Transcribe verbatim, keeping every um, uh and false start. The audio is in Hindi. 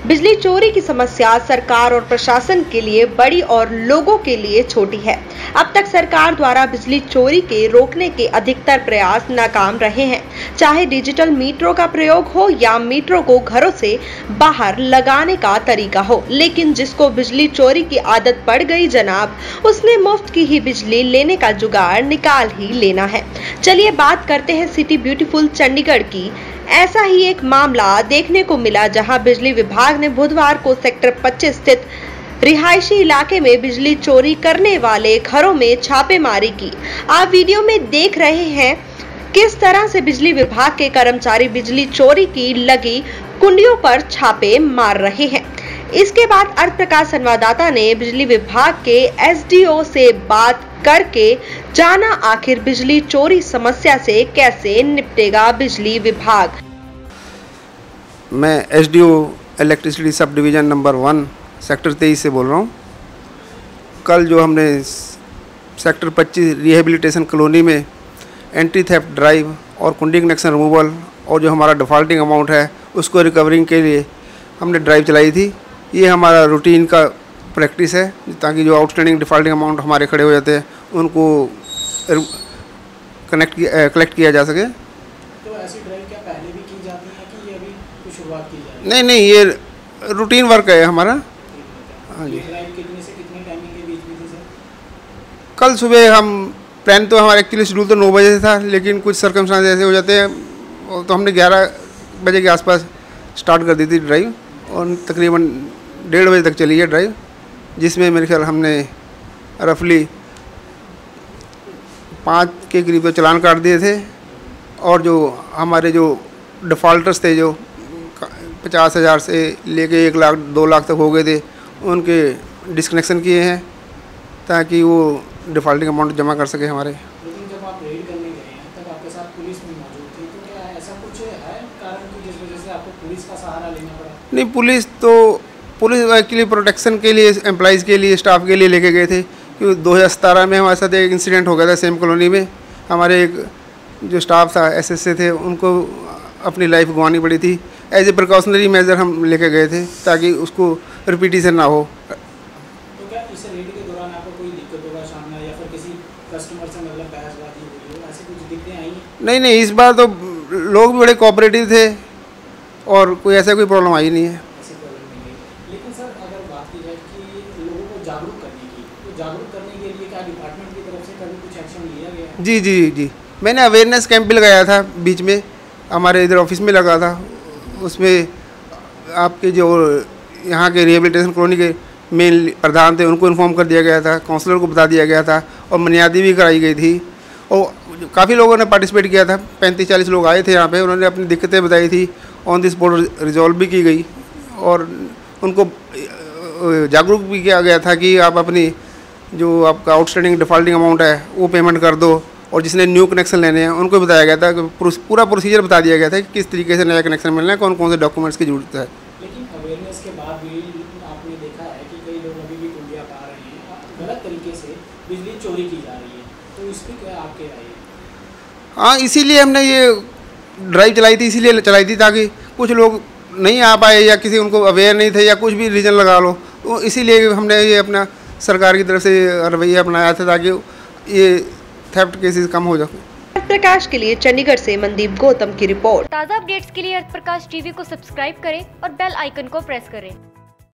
बिजली चोरी की समस्या सरकार और प्रशासन के लिए बड़ी और लोगों के लिए छोटी है। अब तक सरकार द्वारा बिजली चोरी के रोकने के अधिकतर प्रयास नाकाम रहे हैं, चाहे डिजिटल मीटरों का प्रयोग हो या मीटरों को घरों से बाहर लगाने का तरीका हो। लेकिन जिसको बिजली चोरी की आदत पड़ गई जनाब, उसने मुफ्त की ही बिजली लेने का जुगाड़ निकाल ही लेना है। चलिए बात करते हैं सिटी ब्यूटीफुल चंडीगढ़ की। ऐसा ही एक मामला देखने को मिला जहां बिजली विभाग ने बुधवार को सेक्टर पच्चीस स्थित रिहायशी इलाके में बिजली चोरी करने वाले घरों में छापेमारी की। आप वीडियो में देख रहे हैं किस तरह से बिजली विभाग के कर्मचारी बिजली चोरी की लगी कुंडियों पर छापे मार रहे हैं। इसके बाद अर्थ प्रकाश संवाददाता ने बिजली विभाग के एसडीओ से बात करके जाना आखिर बिजली चोरी समस्या से कैसे निपटेगा बिजली विभाग। मैं SDO electricity sub division number one sector तेईस से बोल रहा हूँ। कल जो हमने सेक्टर पच्चीस रिहेबिलिटेशन कॉलोनी में एंटी थेफ्ट ड्राइव और कुंडी कनेक्शन रिमूवल और जो हमारा डिफ़ॉल्टिंग अमाउंट है उसको रिकवरिंग के लिए हमने ड्राइव चलाई थी। ये हमारा रूटीन का प्रैक्टिस है ताकि जो आउटस्टैंडिंग डिफ़ॉल्टिंग अमाउंट हमारे खड़े हो जाते हैं उनको कनेक्ट किया कलेक्ट किया जा सके। तो ऐसी ड्राइव क्या पहले भी की जाती है कि ये अभी तो शुरुआत की जाए? नहीं नहीं, ये रूटीन वर्क है हमारा। हाँ जी। ड्राइव कितने से कितने टाइमिंग के बीच में थी सर? कल सुबह हम प्लान तो हमारा एक्चुअली शेड्यूल तो नौ बजे से था, लेकिन कुछ सर्कमस्टांस ऐसे हो जाते हैं तो हमने ग्यारह बजे के आसपास स्टार्ट कर दी थी ड्राइव और तकरीबन डेढ़ बजे तक चली है ड्राइव, जिसमें मेरे ख्याल हमने रफली पाँच के करीब तो चलान काट दिए थे और जो हमारे जो डिफ़ॉल्टर्स थे जो पचास हज़ार से लेके एक लाख दो लाख तक हो गए थे उनके डिस्कनेक्शन किए हैं ताकि वो डिफ़ॉल्टिंग अमाउंट जमा कर सके हमारे। लेकिन जब आप रेड करने गए हैं तब आपके साथ पुलिस भी मौजूद थी, तो क्या ऐसा कुछ है कारण कि जिस वजह से आपको पुलिस का सहारा लेना पड़ा? नहीं, पुलिस तो पुलिस एक्चुअली प्रोटेक्शन के लिए एम्प्लॉइज़ के लिए स्टाफ के लिए लेके गए थे, क्योंकि दो हज़ार सतारह में हमारे साथ एक इंसिडेंट हो गया था सेम कॉलोनी में। हमारे एक जो स्टाफ था एस एस से थे उनको अपनी लाइफ गंवानी पड़ी थी। एज ए प्रिकॉशनरी मेजर हम लेके गए थे ताकि उसको रिपीटिशन ना हो। तो क्या इस रेड के दौरान आपको कोई दिक्कतों का सामना या फिर किसी कस्टमर से मतलब बहसबाजी हुई हो, ऐसी कुछ दिक्कतें आई हैं? नहीं नहीं, इस बार तो लोग भी बड़े कोऑपरेटिव थे और कोई ऐसा कोई प्रॉब्लम आई नहीं है। ऐसी प्रॉब्लम नहीं है। लेकिन सर अगर बात की जाए कि लोगों को जागरूक करने की, तो जागरूक करने के लिए क्या डिपार्टमेंट की तरफ से कभी कुछ एक्शन लिया गया है? जी जी जी, मैंने अवेयरनेस कैंप भी लगाया था बीच में, हमारे इधर ऑफिस में लगा था। उसमें आपके जो यहाँ के रिहेबिलिटेशन कॉलोनी के मेन प्रधान थे उनको इन्फॉर्म कर दिया गया था, काउंसलर को बता दिया गया था और मनियादी भी कराई गई थी और काफ़ी लोगों ने पार्टिसिपेट किया था। पैंतीस चालीस लोग आए थे यहाँ पे, उन्होंने अपनी दिक्कतें बताई थी, ऑन द स्पॉट रिजॉल्व भी की गई और उनको जागरूक भी किया गया था कि आप अपनी जो आपका आउटस्टैंडिंग डिफ़ॉल्टिंग अमाउंट है वो पेमेंट कर दो। और जिसने न्यू कनेक्शन लेने हैं उनको बताया गया था कि पूरा प्रोसीजर बता दिया गया था कि किस तरीके से नया कनेक्शन मिलना है, कौन कौन से डॉक्यूमेंट्स की जरूरत है। लेकिन अवेयरनेस के बाद भी आपने देखा है कि कई लोग अभी भी कुंडियाँ पा रहे हैं, गलत तरीके से बिजली चोरी की जा रही है, तो इस पर क्या आपके राय है? हाँ, इसीलिए हमने ये ड्राइव चलाई थी, इसीलिए चलाई थी ताकि कुछ लोग नहीं आ पाए या किसी उनको अवेयर नहीं थे या कुछ भी रीज़न लगा लो, तो इसीलिए हमने ये अपना सरकार की तरफ से रवैया अपनाया था ताकि ये थेफ्ट केसेस कम हो जाए। अर्थ प्रकाश के लिए चंडीगढ़ से मनदीप गौतम की रिपोर्ट। ताज़ा अपडेट्स के लिए अर्थ प्रकाश टीवी को सब्सक्राइब करें और बेल आइकन को प्रेस करें।